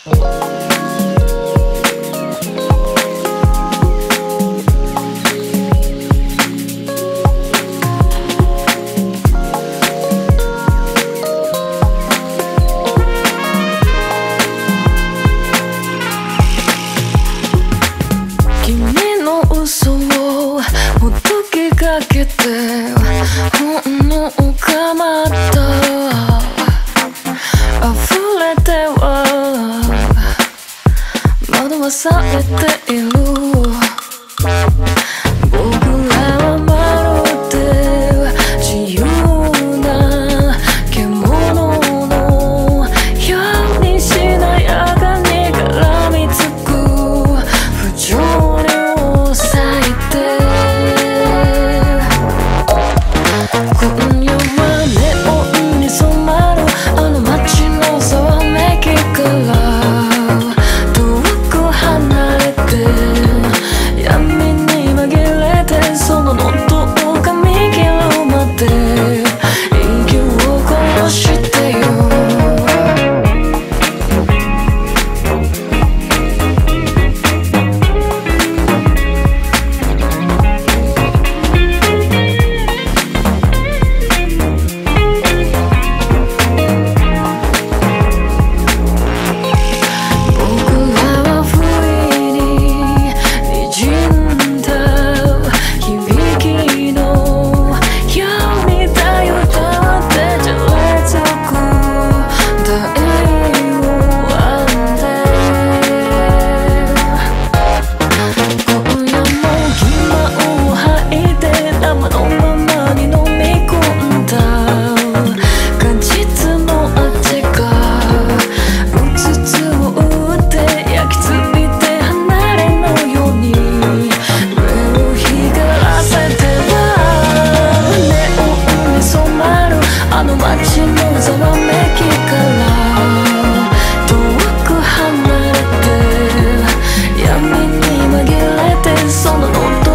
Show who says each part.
Speaker 1: かけて本能がまた溢れては惑わされている。僕らはまるで自由な獣のようにしなやかに絡みつく不条理を裂いて、今夜はネオンに染まるあの街のざわめきから遠く離れて闇に紛れて、その喉を噛み切るまで息を殺してよ。あの街のざわめきから遠く離れて闇に紛れて、その